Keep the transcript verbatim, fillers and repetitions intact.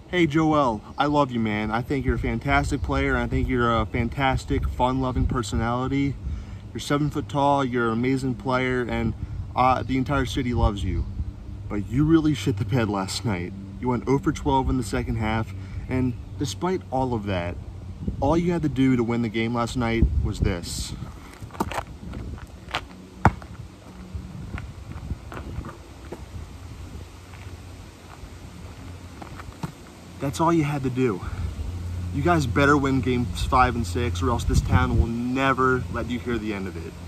Hey Joel, I love you, man. I think you're a fantastic player, and I think you're a fantastic, fun-loving personality. You're seven foot tall, you're an amazing player, and uh, the entire city loves you. But you really shit the bed last night. You went zero for twelve in the second half, and despite all of that, all you had to do to win the game last night was this. That's all you had to do. You guys better win games five and six, or else this town will never let you hear the end of it.